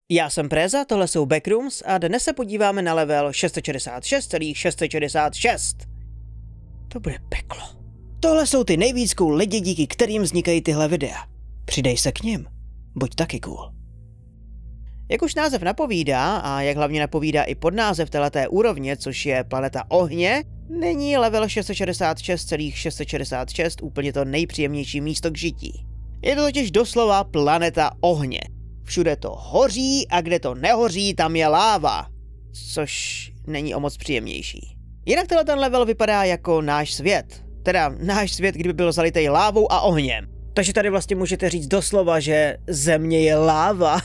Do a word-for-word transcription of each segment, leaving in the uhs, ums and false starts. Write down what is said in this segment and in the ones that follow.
Já jsem Preza, tohle jsou Backrooms a dnes se podíváme na level šest set šedesát šest celá šest set šedesát šest. To bude peklo. Tohle jsou ty nejvíc cool lidi, díky kterým vznikají tyhle videa. Přidej se k nim. Buď taky cool. Jak už název napovídá, a jak hlavně napovídá i podnázev téhleté úrovně, což je planeta ohně, není level šest set šedesát šest celá šest set šedesát šest úplně to nejpříjemnější místo k žití. Je to totiž doslova planeta ohně. Všude to hoří a kde to nehoří, tam je láva. Což není o moc příjemnější. Jinak tenhle ten level vypadá jako náš svět. Teda náš svět, kdyby byl zalitej lávou a ohněm. Takže tady vlastně můžete říct doslova, že země je láva.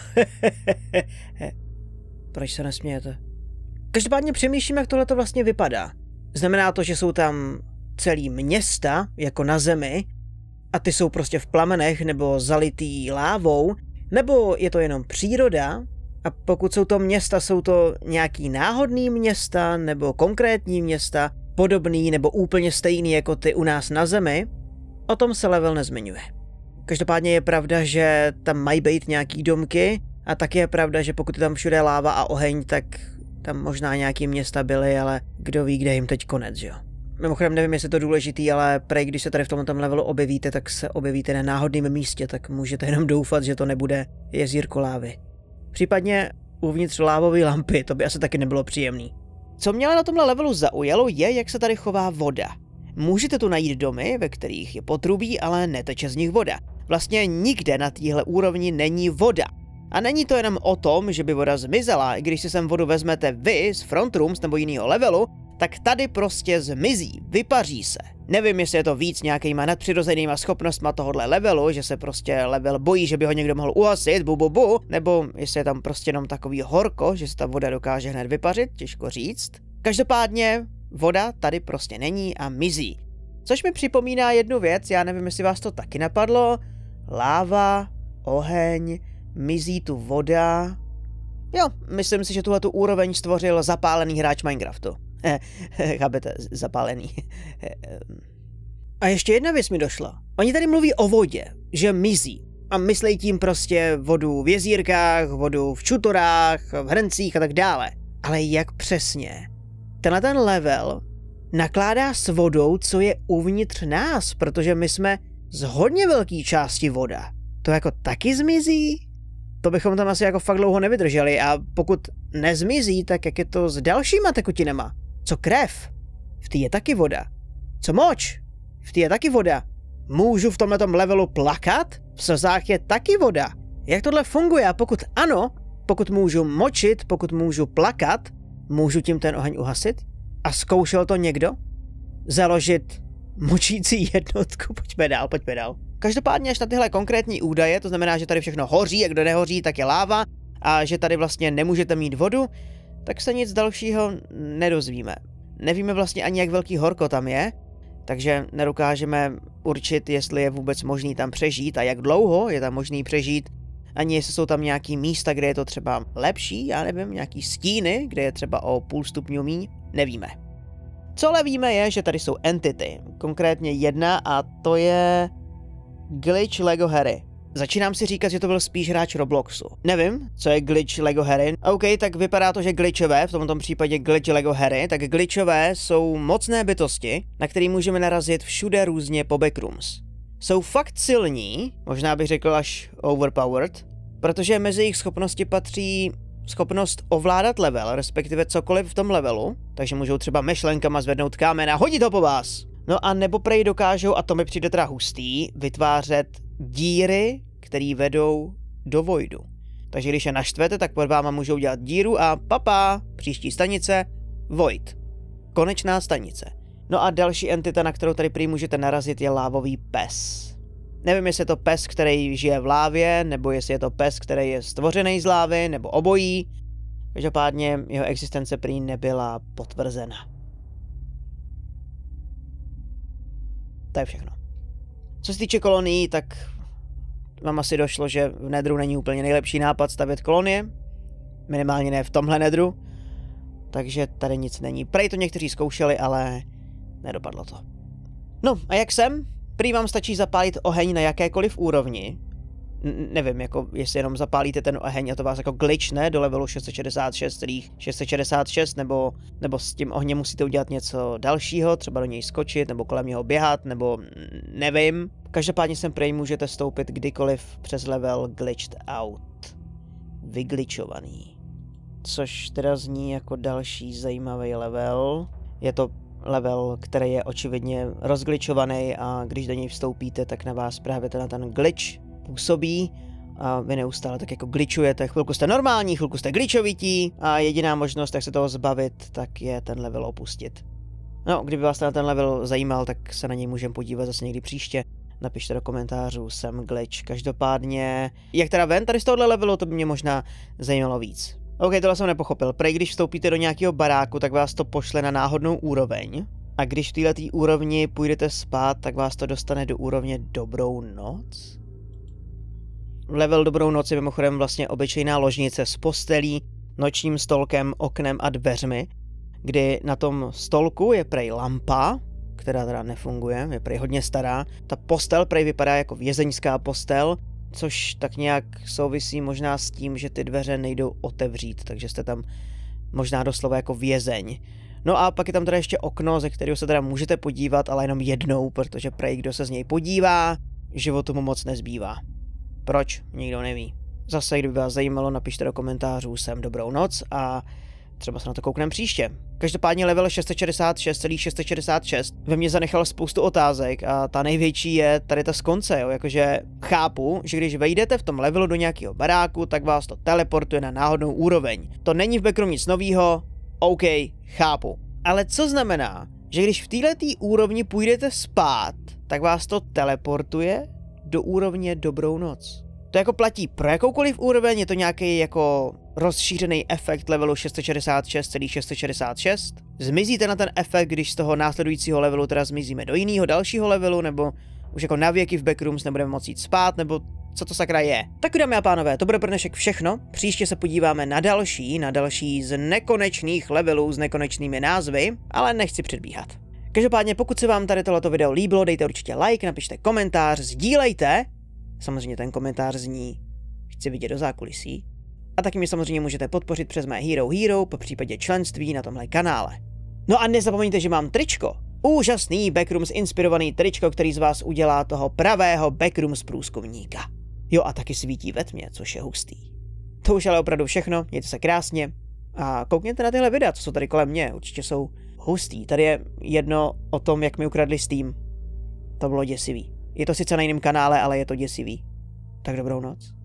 Proč se nesmějete? Každopádně přemýšlím, jak tohle to vlastně vypadá. Znamená to, že jsou tam celý města, jako na zemi, a ty jsou prostě v plamenech nebo zalitý lávou, nebo je to jenom příroda, a pokud jsou to města, jsou to nějaký náhodný města, nebo konkrétní města, podobný nebo úplně stejný jako ty u nás na zemi, o tom se level nezmiňuje. Každopádně je pravda, že tam mají být nějaký domky, a taky je pravda, že pokud je tam všude láva a oheň, tak tam možná nějaký města byly, ale kdo ví, kde jim teď konec, že jo. Mimochodem nevím, jestli je to důležitý, ale prej, když se tady v tomto levelu objevíte, tak se objevíte na náhodném místě, tak můžete jenom doufat, že to nebude jezírko lávy. Případně uvnitř lávové lampy, to by asi taky nebylo příjemný. Co mě ale na tomhle levelu zaujalo, je, jak se tady chová voda. Můžete tu najít domy, ve kterých je potrubí, ale neteče z nich voda. Vlastně nikde na téhle úrovni není voda. A není to jenom o tom, že by voda zmizela, i když si sem vodu vezmete vy z Front Rooms nebo jiného levelu, tak tady prostě zmizí, vypaří se. Nevím, jestli je to víc nějakýma nadpřirozenýma schopnostma tohohle levelu, že se prostě level bojí, že by ho někdo mohl uhasit, bu, bu, bu, nebo jestli je tam prostě jenom takový horko, že se ta voda dokáže hned vypařit, těžko říct. Každopádně voda tady prostě není a mizí. Což mi připomíná jednu věc, já nevím, jestli vás to taky napadlo. Láva, oheň, mizí tu voda. Jo, myslím si, že tuhletu úroveň stvořil zapálený hráč Minecraftu. Chápete, zapálený. A ještě jedna věc mi došla. Oni tady mluví o vodě, že mizí. A myslí tím prostě vodu v jezírkách, vodu v čutorách, v hrncích a tak dále. Ale jak přesně? Tenhle ten level nakládá s vodou, co je uvnitř nás, protože my jsme z hodně velké části voda. To jako taky zmizí? To bychom tam asi jako fakt dlouho nevydrželi, a pokud nezmizí, tak jak je to s dalšíma tekutinama? Co krev? V té je taky voda. Co moč? V té je taky voda. Můžu v tomhletom levelu plakat? V slzách je taky voda. Jak tohle funguje? A pokud ano, pokud můžu močit, pokud můžu plakat, můžu tím ten oheň uhasit? A zkoušel to někdo? Založit močící jednotku? Pojďme dál, pojďme dál. Každopádně až na tyhle konkrétní údaje, to znamená, že tady všechno hoří a kdo nehoří, tak je láva, a že tady vlastně nemůžete mít vodu, tak se nic dalšího nedozvíme. Nevíme vlastně ani, jak velký horko tam je, takže nedokážeme určit, jestli je vůbec možný tam přežít a jak dlouho je tam možný přežít, ani jestli jsou tam nějaký místa, kde je to třeba lepší, já nevím, nějaký stíny, kde je třeba o půl stupňu míň, nevíme. Co ale víme je, že tady jsou entity, konkrétně jedna, a to je Glitch Lego Harry. Začínám si říkat, že to byl spíš hráč Robloxu. Nevím, co je Glitch Lego Harry. OK, tak vypadá to, že glitchové, v tomto případě Glitch Lego Harry, tak glitchové jsou mocné bytosti, na které můžeme narazit všude různě po Backrooms. Jsou fakt silní, možná bych řekl až overpowered, protože mezi jejich schopnosti patří schopnost ovládat level, respektive cokoliv v tom levelu, takže můžou třeba myšlenkama zvednout kámen a hodit ho po vás. No a nebo prej dokážou, a to mi přijde teda hustý, vytvářet díry, které vedou do voidu. Takže když je naštvete, tak pod váma můžou dělat díru a papa, příští stanice, void. Konečná stanice. No a další entita, na kterou tady prý můžete narazit, je lávový pes. Nevím, jestli je to pes, který žije v lávě, nebo jestli je to pes, který je stvořený z lávy, nebo obojí. Každopádně jeho existence prý nebyla potvrzena. To je všechno. Co se týče kolonií, tak vám asi došlo, že v Nedru není úplně nejlepší nápad stavět kolonie. Minimálně ne v tomhle Nedru. Takže tady nic není. Prej to někteří zkoušeli, ale nedopadlo to. No a jak jsem? Prý vám stačí zapálit oheň na jakékoliv úrovni. N- nevím, jako jestli jenom zapálíte ten oheň a to vás jako glitchne do levelu šest set šedesát šest, šest set šedesát šest, nebo, nebo s tím ohněm musíte udělat něco dalšího, třeba do něj skočit, nebo kolem něho běhat, nebo nevím. Každopádně sem prej můžete stoupit kdykoliv přes level glitched out. Vygličovaný. Což teda zní jako další zajímavý level. Je to level, který je očividně rozgličovaný a když do něj vstoupíte, tak na vás právě ten, ten glitch působí a vy neustále tak jako glitchujete. Chvilku jste normální, chvilku jste glitchovití a jediná možnost, jak se toho zbavit, tak je ten level opustit. No, kdyby vás na ten level zajímal, tak se na něj můžeme podívat zase někdy příště. Napište do komentářů, jsem glitch. Každopádně, jak teda ven tady z tohohle levelu, to by mě možná zajímalo víc. OK, tohle jsem nepochopil. Prej, když vstoupíte do nějakého baráku, tak vás to pošle na náhodnou úroveň. A když v této úrovni půjdete spát, tak vás to dostane do úrovně Dobrou noc? Level Dobrou noc je mimochodem vlastně obyčejná ložnice s postelí, nočním stolkem, oknem a dveřmi, kdy na tom stolku je prej lampa, která teda nefunguje, je prej hodně stará. Ta postel prej vypadá jako vězeňská postel, což tak nějak souvisí možná s tím, že ty dveře nejdou otevřít, takže jste tam možná doslova jako vězeň. No a pak je tam teda ještě okno, ze kterého se teda můžete podívat, ale jenom jednou, protože prej kdo se z něj podívá, životu mu moc nezbývá. Proč? Nikdo neví. Zase, kdyby vás zajímalo, napište do komentářů sem dobrou noc a třeba se na to koukneme příště. Každopádně level šest set šedesát šest celá šest set šedesát šest ve mně zanechal spoustu otázek a ta největší je tady ta z konce, jo? Jakože chápu, že když vejdete v tom levelu do nějakého baráku, tak vás to teleportuje na náhodnou úroveň. To není v Backroomu nic novýho, OK, chápu. Ale co znamená, že když v této úrovni půjdete spát, tak vás to teleportuje do úrovně Dobrou noc? To jako platí pro jakoukoliv úroveň, je to nějaký jako rozšířený efekt levelu šest set šedesát šest celá šest set šedesát šest. Zmizíte na ten efekt, když z toho následujícího levelu teda zmizíme do jiného dalšího levelu, nebo už jako navěky v Backrooms nebudeme moct jít spát, nebo co to sakra je. Tak dámy a pánové, to bude pro dnešek všechno. Příště se podíváme na další, na další z nekonečných levelů s nekonečnými názvy, ale nechci předbíhat. Každopádně, pokud se vám tady tohleto video líbilo, dejte určitě like, napište komentář, sdílejte. Samozřejmě ten komentář zní, chci vidět do zákulisí. A taky mě samozřejmě můžete podpořit přes mé Hero Hero, po případě členství na tomhle kanále. No a nezapomeňte, že mám tričko. Úžasný Backrooms inspirovaný tričko, který z vás udělá toho pravého Backrooms průzkumníka. Jo, a taky svítí ve tmě, což je hustý. To už ale opravdu všechno, mějte se krásně a koukněte na tyhle videa, co jsou tady kolem mě, určitě jsou hustý. Tady je jedno o tom, jak mi ukradli Steam. To bylo děsivý. Je to sice na jiném kanále, ale je to děsivý. Tak dobrou noc.